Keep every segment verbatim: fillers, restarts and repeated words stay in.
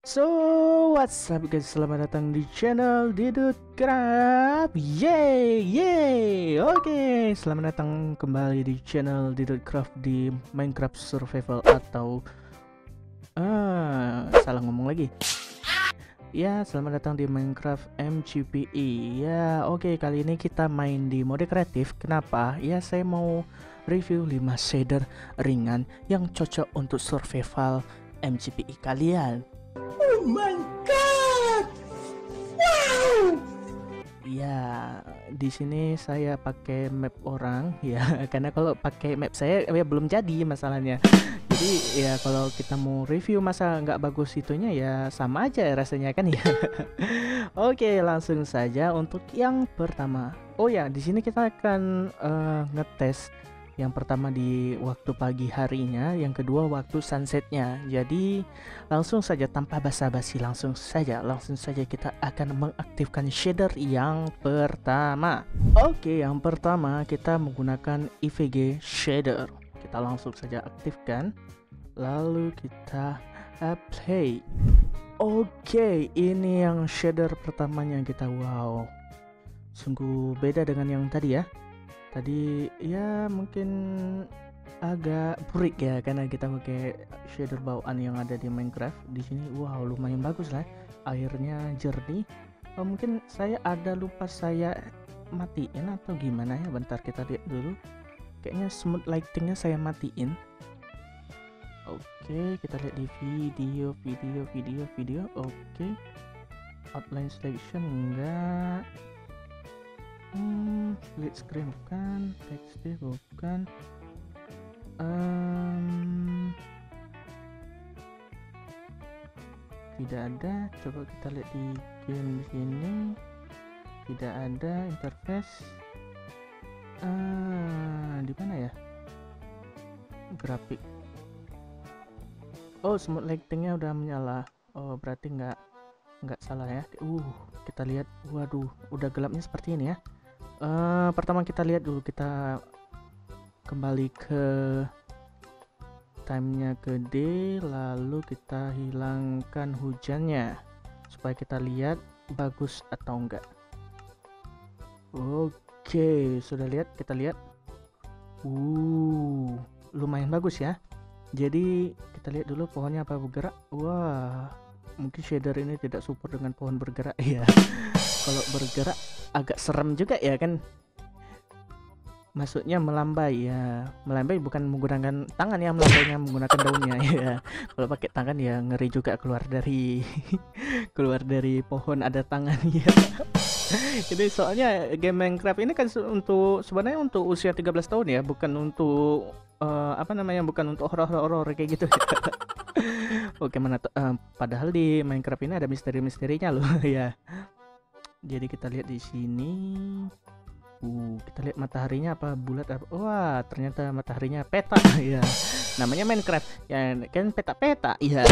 So, what's up guys? Selamat datang di channel Didut Craft. Yeay, yeay. Oke, selamat datang kembali di channel Didut Craft di Minecraft Survival atau ah, salah ngomong lagi. Ya, selamat datang di Minecraft M G P E. Ya, oke, kali ini kita main di mode kreatif. Kenapa? Ya, saya mau review lima shader ringan yang cocok untuk survival M G P E kalian. Oh my god! Wow! Ya, di sini saya pakai map orang ya, karena kalau pakai map saya ya belum jadi masalahnya. Jadi ya kalau kita mau review masa nggak bagus itunya ya sama aja rasanya kan ya. Oke, langsung saja untuk yang pertama. Oh ya, di sini kita akan uh, ngetes yang pertama di waktu pagi harinya, yang kedua waktu sunsetnya. Jadi langsung saja tanpa basa-basi, langsung saja, langsung saja kita akan mengaktifkan shader yang pertama. Oke, yang pertama kita menggunakan E V G shader. Kita langsung saja aktifkan, lalu kita apply. Oke, ini yang shader pertamanya kita. Wow, sungguh beda dengan yang tadi ya. Tadi ya mungkin agak burik ya karena kita pakai shader bawaan yang ada di Minecraft. Di sini wow lumayan bagus lah, airnya jernih. Oh, mungkin saya ada lupa saya matiin atau gimana ya, bentar kita lihat dulu. Kayaknya smooth lightingnya saya matiin. Oke, kita lihat di video video video video. Oke, outline selection enggak. Hmm, split screen bukan, text bukan. Um, tidak ada. Coba kita lihat di game di sini. Tidak ada interface. Ah, di mana ya? Grafik. Oh, smooth lightingnya udah menyala. Oh, berarti nggak nggak salah ya. Uh, kita lihat. Waduh, udah gelapnya seperti ini ya. Uh, pertama kita lihat dulu, kita kembali ke timenya ke D, lalu kita hilangkan hujannya supaya kita lihat bagus atau enggak. Oke, sudah lihat, kita lihat. Uh, lumayan bagus ya. Jadi kita lihat dulu pohonnya apa bergerak. Wah, mungkin shader ini tidak support dengan pohon bergerak ya. Kalau bergerak agak serem juga ya kan. Maksudnya melambai ya, melambai bukan menggunakan tangan ya, melambainya menggunakan daunnya ya. Kalau pakai tangan ya ngeri juga, keluar dari keluar dari pohon ada tangan ya. Jadi soalnya game Minecraft ini kan untuk sebenarnya untuk usia tiga belas tahun ya, bukan untuk uh, apa namanya, bukan untuk horor-horor kayak gitu. Oke, mana uh, padahal di Minecraft ini ada misteri-misterinya loh ya. Jadi kita lihat di sini. Uh, kita lihat mataharinya apa bulat apa. Wah, ternyata mataharinya peta ya. Namanya Minecraft ya kan, peta-peta ya.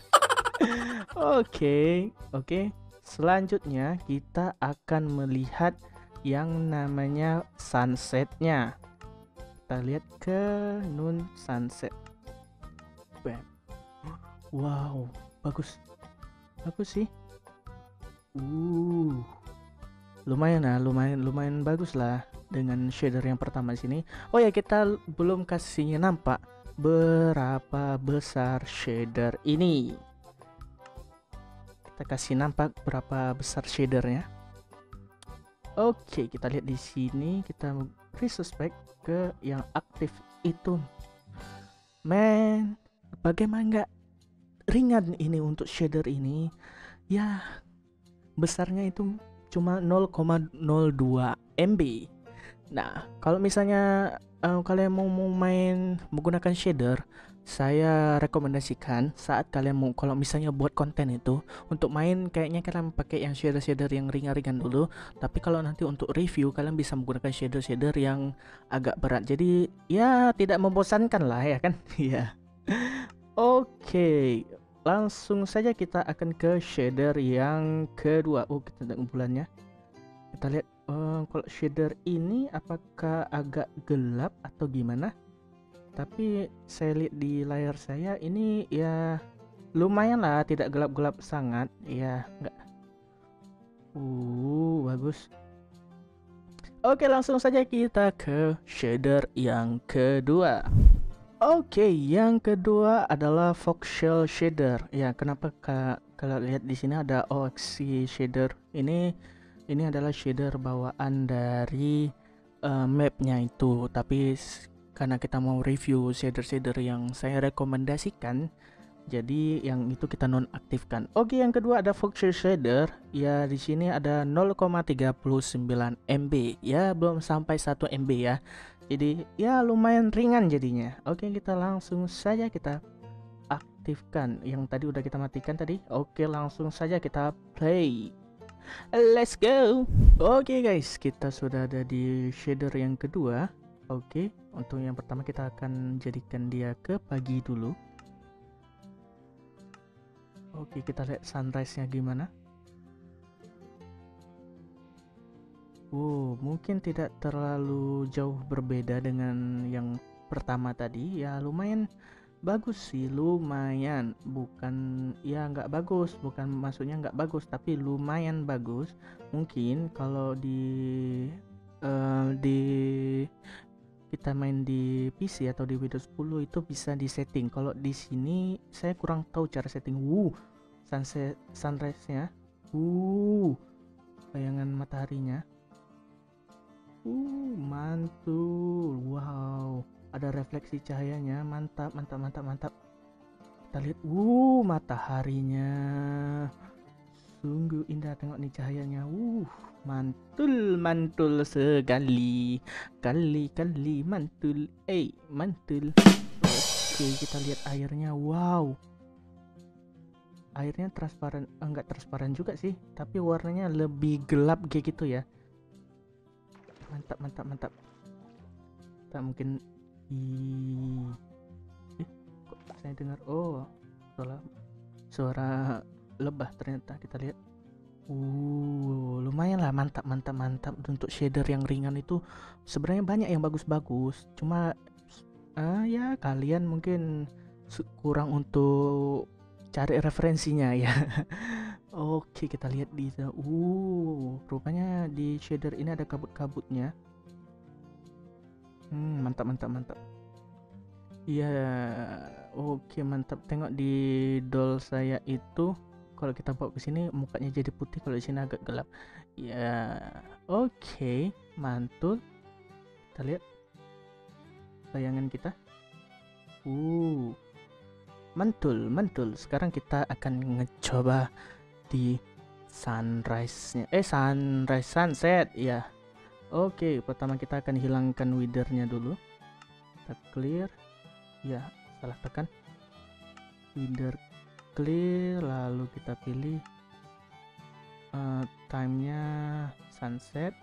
Oke, oke. Selanjutnya kita akan melihat yang namanya sunsetnya. Kita lihat ke noon sunset. Wow, bagus. Bagus sih. Uh. Lumayan lah, lumayan lumayan bagus lah dengan shader yang pertama di sini. Oh ya, kita belum kasihnya nampak berapa besar shader ini. Kita kasih nampak berapa besar shadernya. Oke, kita lihat di sini, kita resuspect ke yang aktif itu. Man, bagaimana nggak ringan ini untuk shader ini? Ya, besarnya itu cuma nol koma nol dua M B. Nah, kalau misalnya um, kalian mau, mau main menggunakan shader, saya rekomendasikan saat kalian mau, kalau misalnya buat konten itu untuk main, kayaknya kalian pakai yang shader-shader yang ringan-ringan dulu. Tapi kalau nanti untuk review, kalian bisa menggunakan shader-shader yang agak berat. Jadi ya tidak membosankan lah ya kan. Ya. Oke, langsung saja kita akan ke shader yang kedua. Oh, kita lihat bulannya. Kita lihat uh, kalau shader ini apakah agak gelap atau gimana. Tapi saya lihat di layar saya ini ya lumayan lah, tidak gelap-gelap sangat ya, enggak. Uh bagus. Oke, langsung saja kita ke shader yang kedua. Oke, yang kedua adalah voxel shader. Ya, kenapa kak kalau lihat di sini ada O X C shader? Ini ini adalah shader bawaan dari uh, mapnya itu. Tapi karena kita mau review shader-shader yang saya rekomendasikan, jadi yang itu kita nonaktifkan. Oke, yang kedua ada voxel shader. Ya, di sini ada nol koma tiga sembilan M B. Ya, belum sampai satu M B ya. Jadi ya lumayan ringan jadinya. Oke, kita langsung saja kita aktifkan. Yang tadi udah kita matikan tadi. Oke, langsung saja kita play. Let's go. Oke guys, kita sudah ada di shader yang kedua. Oke, untuk yang pertama kita akan jadikan dia ke pagi dulu. Oke, kita lihat sunrise-nya gimana. Wow, mungkin tidak terlalu jauh berbeda dengan yang pertama tadi. Ya lumayan bagus sih, lumayan. Bukan ya nggak bagus, bukan maksudnya nggak bagus, tapi lumayan bagus. Mungkin kalau di uh, di kita main di P C atau di Windows sepuluh itu bisa di setting. Kalau di sini saya kurang tahu cara setting. Wuh, sunset sunrise-nya. Wuh, bayangan mataharinya. Uh, mantul. Wow, ada refleksi cahayanya. Mantap, mantap, mantap, mantap. Kita lihat. Wuh, mataharinya. Sungguh indah, tengok nih cahayanya. Uh, mantul, mantul sekali. Kali, kali, mantul. Eh, mantul. Oke, kita lihat airnya. Wow. Airnya transparan, enggak transparan juga sih, tapi warnanya lebih gelap kayak gitu ya. Mantap, mantap, mantap. Tak mungkin. Ih, eh, kok saya dengar? Oh, suara suara lebah ternyata. Kita lihat. Uh, lumayan lah, mantap, mantap, mantap. Untuk shader yang ringan itu sebenarnya banyak yang bagus-bagus. Cuma uh, ya kalian mungkin kurang untuk cari referensinya ya. Oke, kita lihat di sana. Uh, rupanya di shader ini ada kabut-kabutnya. Hmm, mantap, mantap, mantap. Iya, oke, mantap. Tengok di doll saya itu, kalau kita bawa ke sini mukanya jadi putih, kalau di sini agak gelap. Ya, oke, mantul. Kita lihat bayangan kita. Uh, mantul, mantul. Sekarang kita akan ngecoba di sunrise-nya. Eh, sunrise sunset ya. Oke, pertama kita akan hilangkan withernya dulu. Kita clear. Ya, salah tekan. Wither clear, lalu kita pilih uh, time-nya sunset.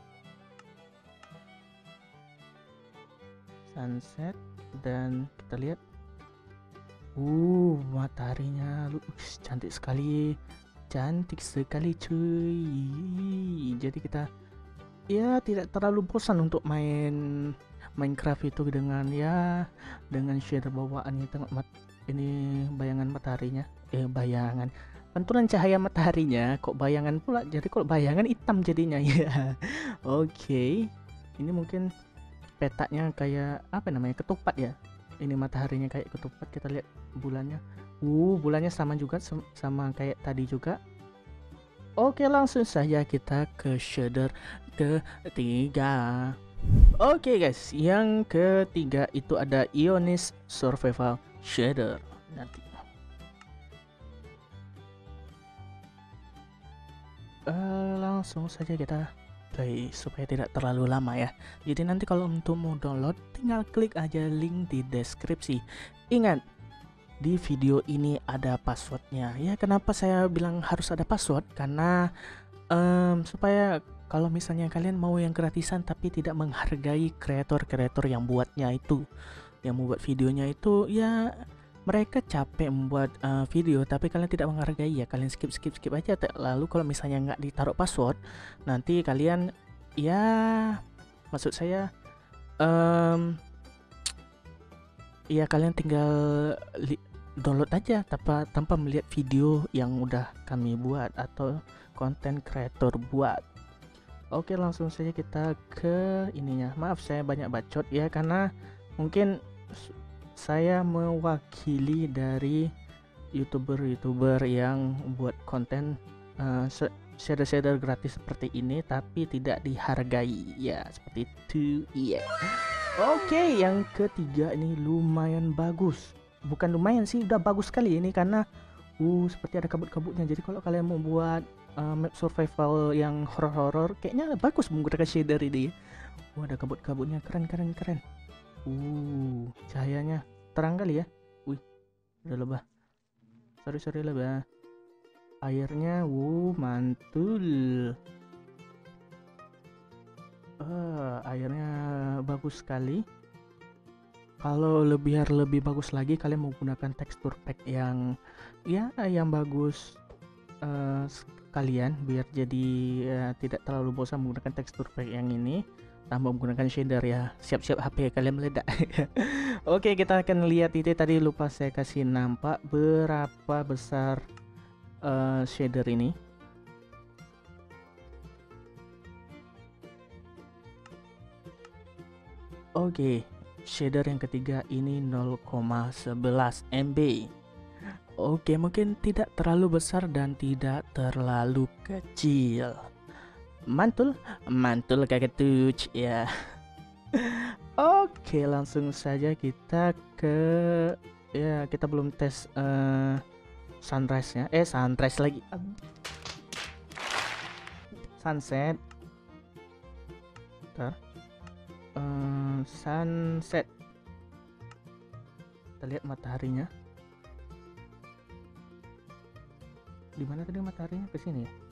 Sunset dan kita lihat. Uh, mataharinya uh, cantik sekali. Cantik sekali cuy. Jadi kita ya tidak terlalu bosan untuk main Minecraft itu dengan ya dengan shader bawaannya. Tengok mat ini bayangan mataharinya, eh bayangan pantulan cahaya mataharinya kok bayangan pula, jadi kok bayangan hitam jadinya ya. Oke, okay. Ini mungkin petaknya kayak apa namanya, ketupat ya. Ini mataharinya kayak ketupat. Kita lihat bulannya. Uh, bulannya sama juga sama kayak tadi juga. Oke, langsung saja kita ke shader ketiga. Oke guys, yang ketiga itu ada Ionis Survival Shader. Nanti uh, langsung saja kita play supaya tidak terlalu lama ya. Jadi nanti kalau untuk mau download tinggal klik aja link di deskripsi. Ingat, di video ini ada passwordnya ya. Kenapa saya bilang harus ada password? Karena um, supaya kalau misalnya kalian mau yang gratisan tapi tidak menghargai kreator-kreator yang buatnya itu, yang membuat videonya itu, ya mereka capek membuat uh, video tapi kalian tidak menghargai, ya kalian skip skip skip aja. Lalu kalau misalnya nggak ditaruh password, nanti kalian ya maksud saya um, ya kalian tinggal download aja tanpa tanpa melihat video yang udah kami buat atau konten kreator buat. Oke, langsung saja kita ke ininya. Maaf saya banyak bacot ya, karena mungkin saya mewakili dari youtuber-youtuber yang buat konten uh, shader-shader gratis seperti ini tapi tidak dihargai ya, seperti itu iya. Oke, yang ketiga ini lumayan bagus, bukan lumayan sih, udah bagus sekali ini karena uh seperti ada kabut-kabutnya. Jadi kalau kalian mau buat uh, map survival yang horor-horor kayaknya bagus menggunakan shader ini. Wah, ada kabut-kabutnya, keren keren keren. Uh cahayanya terang kali ya. Wih, udah lebah. Sorry sorry lebah. Airnya, wuh mantul. Uh, airnya bagus sekali. Kalau lebih lebih bagus lagi, kalian menggunakan tekstur pack yang ya yang bagus uh, kalian biar jadi uh, tidak terlalu bosan menggunakan tekstur pack yang ini tanpa menggunakan shader ya. Siap-siap H P kalian meledak. Oke, kita akan lihat itu tadi lupa saya kasih nampak berapa besar uh, shader ini. Oke, shader yang ketiga ini nol koma sebelas M B. Oke, mungkin tidak terlalu besar dan tidak terlalu kecil. Mantul, mantul kayak tuh ya. Oke, langsung saja kita ke ya, kita belum tes uh, sunrise-nya. Eh, sunrise lagi. Sunset. Bentar. Uh, sunset. Kita lihat mataharinya. Di mana tadi mataharinya? Ke sini ya.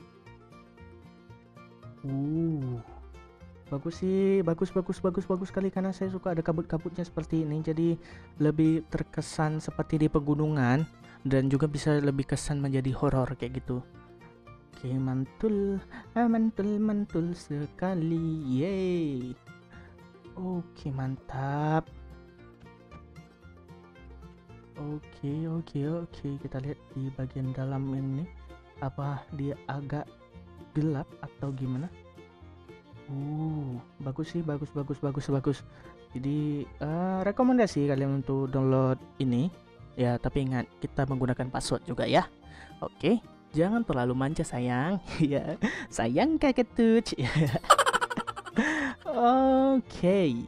Uh. Bagus sih, bagus bagus bagus bagus sekali karena saya suka ada kabut-kabutnya seperti ini. Jadi lebih terkesan seperti di pegunungan dan juga bisa lebih kesan menjadi horor kayak gitu. Oke, mantul. Ah, mantul mantul sekali. Yeay. Oke, mantap. Oke, oke, oke. Kita lihat di bagian dalam ini. Apa dia agak gelap atau gimana? Uh, bagus sih, bagus, bagus, bagus, bagus. Jadi uh, rekomendasi kalian untuk download ini ya, tapi ingat kita menggunakan password juga ya. Oke, jangan terlalu manja sayang. Ya, sayang kakek tuh. Oke.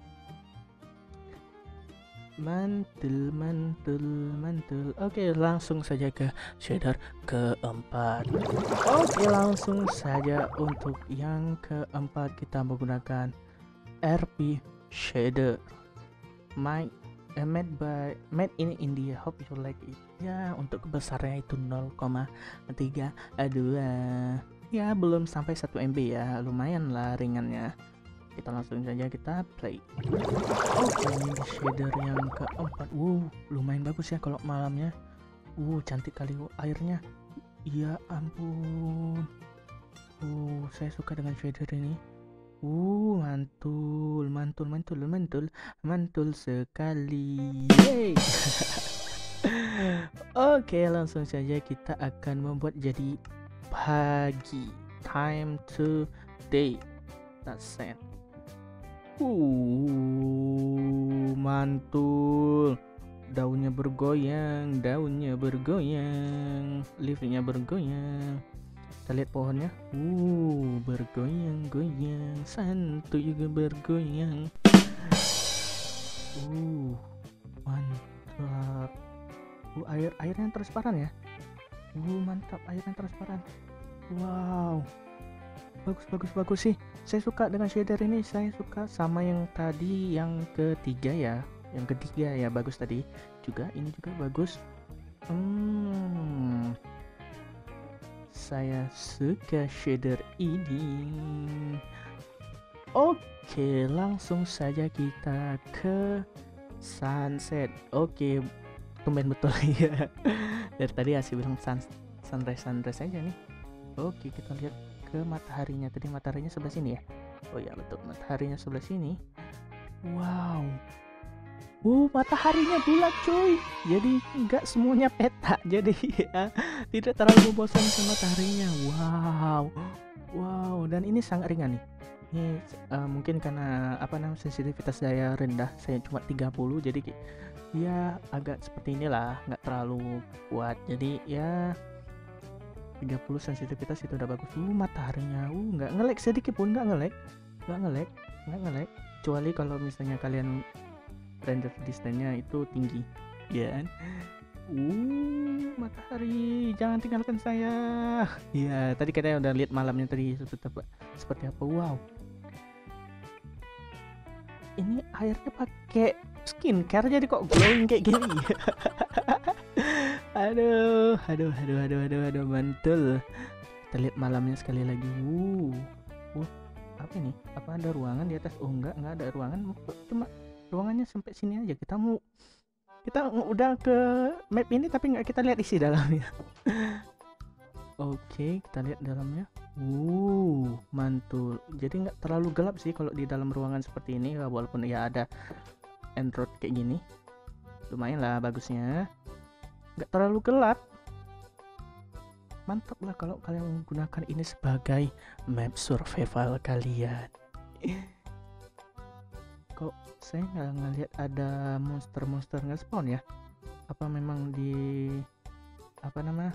Mantul, mantul, mantul. Oke, langsung saja ke shader keempat. Oke, langsung saja untuk yang keempat kita menggunakan R P shader. My uh, made by made in India. Hope you like it. Ya, untuk besarnya itu nol koma tiga dua. Ya, belum sampai satu M B ya. Lumayan lah ringannya. Kita langsung saja kita play. Oke, ini di shader yang keempat. Wow, lumayan bagus ya kalau malamnya. Wow, cantik kali airnya. Ya ampun. Uh, saya suka dengan shader ini. Uh, mantul, mantul, mantul, mantul, mantul sekali. Yeay. Oke, langsung saja kita akan membuat jadi pagi. Time to day. That's it. Uh, mantul. Daunnya bergoyang, daunnya bergoyang, leafnya bergoyang. Kita lihat pohonnya. Uh, bergoyang-goyang, santuy juga bergoyang. Uh, mantap. Uh, air airnya transparan ya. Uh, mantap, airnya transparan. Wow. Bagus bagus bagus sih. Saya suka dengan shader ini. Saya suka sama yang tadi yang ketiga ya. Yang ketiga ya bagus tadi. Juga ini juga bagus. Hmm. Saya suka shader ini. Oke, langsung saja kita ke sunset. Oke, tumben betul ya. Dari tadi Asih bilang sun, sunrise sunrise aja nih. Oke, kita lihat ke mataharinya. Tadi mataharinya sebelah sini ya. Oh ya betul, mataharinya sebelah sini. Wow, Uh, mataharinya bulat cuy. Jadi nggak semuanya peta. Jadi ya tidak terlalu membosankan mataharinya. Wow, wow. Dan ini sangat ringan nih. Ini uh, mungkin karena apa namanya sensitivitas saya rendah. Saya cuma tiga puluh. Jadi ya agak seperti inilah, nggak terlalu kuat. Jadi ya tiga puluh sensitivitas itu udah bagus. Uh, mataharinya. Uh, nggak nge-lag sedikit pun, nggak nge-lag, nggak nge-lag, nggak nge-lag. Kecuali kalau misalnya kalian render distance-nya itu tinggi, ya kan? Uh, matahari, jangan tinggalkan saya. Ya, tadi katanya udah lihat malamnya tadi seperti apa? Seperti apa? Wow. Ini airnya pakai skincare jadi kok glowing kayak gini. aduh, aduh, aduh, aduh, aduh, aduh, mantul. Kita lihat malamnya sekali lagi. Uh, uh, apa ini? Apa ada ruangan di atas? Oh enggak, enggak ada ruangan. Cuma ruangannya sampai sini aja. Kita mau kita udah ke map ini tapi nggak kita lihat isi dalamnya. Oke, kita lihat dalamnya. Uh, mantul. Jadi nggak terlalu gelap sih kalau di dalam ruangan seperti ini, walaupun ya ada Android kayak gini. Lumayan lah bagusnya. Nggak terlalu gelap. Mantap lah kalau kalian menggunakan ini sebagai map survival kalian. Kok saya nggak ngeliat ada monster-monster nge-spawn ya? Apa memang di apa nama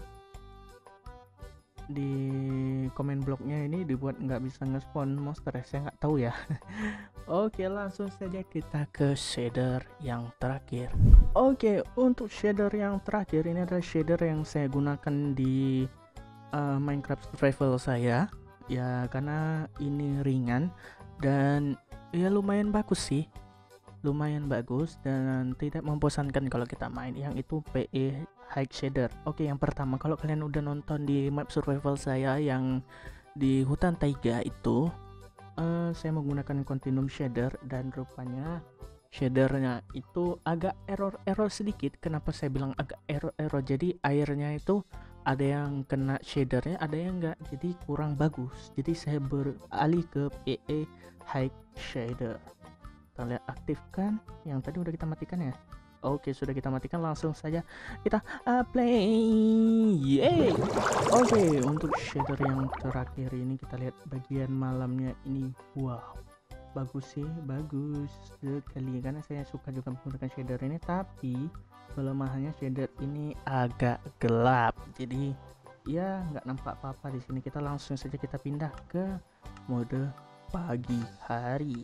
di komen blognya ini dibuat nggak bisa nge-spawn monster ya? Saya nggak tahu ya. Oke, langsung saja kita ke shader yang terakhir. Oke, untuk shader yang terakhir ini adalah shader yang saya gunakan di uh, Minecraft survival saya ya, karena ini ringan dan ya lumayan bagus sih, lumayan bagus dan tidak membosankan kalau kita main, yang itu P E High Shader. Oke, yang pertama, kalau kalian udah nonton di map survival saya yang di hutan taiga itu, uh, saya menggunakan continuum shader dan rupanya shadernya itu agak error-error sedikit. Kenapa saya bilang agak error-error? Jadi airnya itu ada yang kena shadernya, ada yang enggak, jadi kurang bagus. Jadi saya beralih ke P E High Shader. Kita lihat, aktifkan. Yang tadi udah kita matikan ya. Oke, sudah kita matikan, langsung saja kita uh, play. Yeay. Oke, untuk shader yang terakhir ini kita lihat bagian malamnya ini. Wow, bagus sih, bagus sekali, karena saya suka juga menggunakan shader ini. Tapi kelemahannya shader ini agak gelap, jadi ya nggak nampak apa-apa di sini. Kita langsung saja kita pindah ke mode pagi hari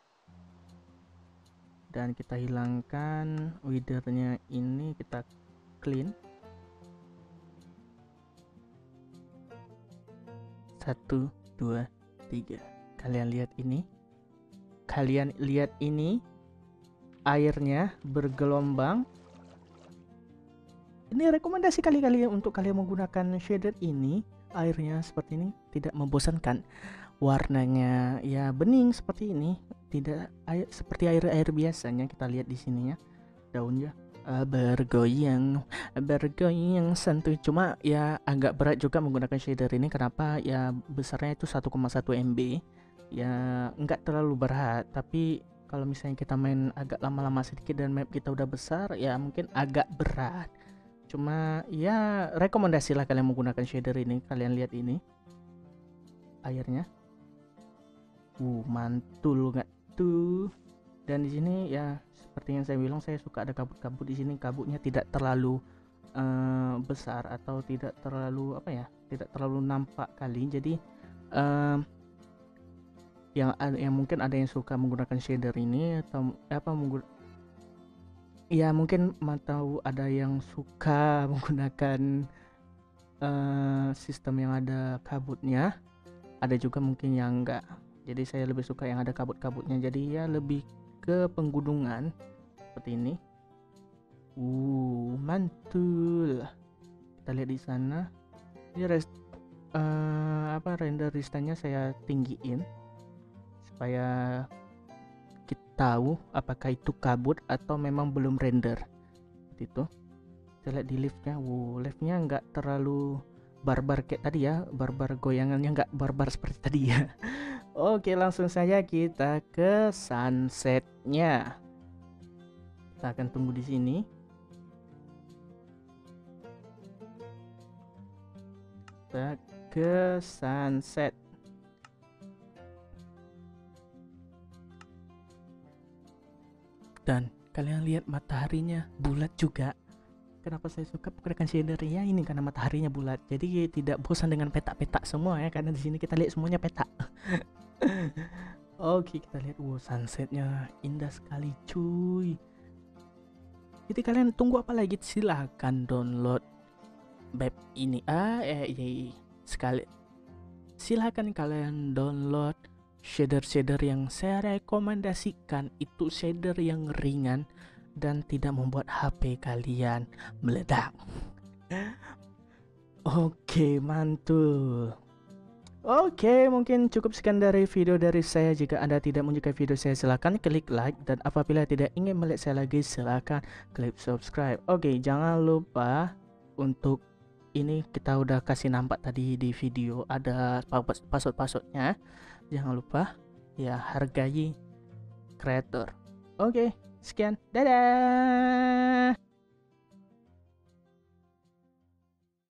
dan kita hilangkan withernya ini, kita clean. Satu, dua, tiga. Kalian lihat ini, kalian lihat ini, airnya bergelombang. Ini rekomendasi kali-kali untuk kalian menggunakan shader ini. Airnya seperti ini, tidak membosankan. Warnanya ya bening seperti ini, tidak air seperti air-air biasanya. Kita lihat di sininya, daunnya uh, bergoyang, bergoyang santuy. Cuma ya agak berat juga menggunakan shader ini. Kenapa? Ya besarnya itu satu koma satu M B. Ya enggak terlalu berat, tapi kalau misalnya kita main agak lama-lama sedikit dan map kita udah besar, ya mungkin agak berat. Cuma ya rekomendasi lah kalian menggunakan shader ini. Kalian lihat ini airnya, uh mantul nggak tuh. Dan di sini ya seperti yang saya bilang, saya suka ada kabut-kabut di sini. Kabutnya tidak terlalu uh, besar atau tidak terlalu apa ya, tidak terlalu nampak kali. Jadi uh, yang yang mungkin ada yang suka menggunakan shader ini atau apa menggunakan, ya mungkin tahu ada yang suka menggunakan uh, sistem yang ada kabutnya, ada juga mungkin yang enggak. Jadi saya lebih suka yang ada kabut-kabutnya, jadi ya lebih ke penggunungan seperti ini. Uh, mantul. Kita lihat di sana. Ini rest, uh, apa render distance-nya saya tinggiin supaya kita tahu apakah itu kabut atau memang belum render. Seperti itu. Kita lihat di liftnya. Wow, liftnya nggak terlalu barbar kayak tadi ya, barbar goyangannya nggak barbar seperti tadi ya. Oke, langsung saja kita ke sunsetnya. Kita akan tunggu di sini. Kita ke sunset. Dan kalian lihat mataharinya bulat juga. Kenapa saya suka pergerakan shader ya, ini karena mataharinya bulat, jadi tidak bosan dengan petak-petak semua ya, karena di sini kita lihat semuanya petak. Oke, kita lihat, wow, sunsetnya indah sekali cuy. Jadi kalian tunggu apa lagi? Silahkan download map ini ah eh, eh sekali silahkan kalian download shader-shader yang saya rekomendasikan. Itu shader yang ringan dan tidak membuat H P kalian meledak. Oke, mantul. Oke, mungkin cukup sekian dari video dari saya. Jika Anda tidak menyukai video saya, silahkan klik like, dan apabila tidak ingin melihat saya lagi, silahkan klik subscribe. Oke, jangan lupa untuk ini, kita udah kasih nampak tadi di video ada password-passwordnya. Jangan lupa ya, hargai kreator. Oke, sekian, dadah.